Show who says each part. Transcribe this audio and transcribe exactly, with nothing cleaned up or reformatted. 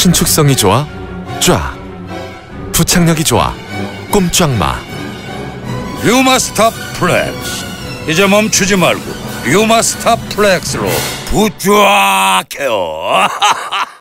Speaker 1: 신축성이 좋아? 쫙. 부착력이 좋아? 꼼짝마.
Speaker 2: 류마스타 플렉스. 이제 멈추지 말고 류마스타 플렉스로 부쫙해요.